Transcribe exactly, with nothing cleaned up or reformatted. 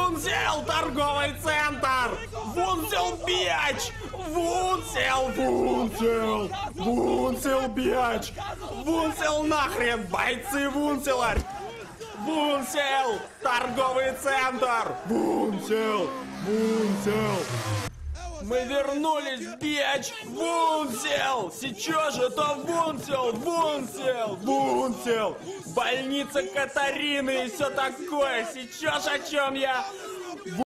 Вунзел, торговый центр! Вунзел Бич! Вунзел, Вунзел! Вунзел Бич! Вунзел нахрен! Бойцы Вунзела! Вунзел! Торговый центр! Вунзел! Вунзел! Мы вернулись, Бич! Вунзел! Сейчас же это Вунзел! Вунзел! Вунзел! Больница Катарины и все такое! Сейчас о чем я?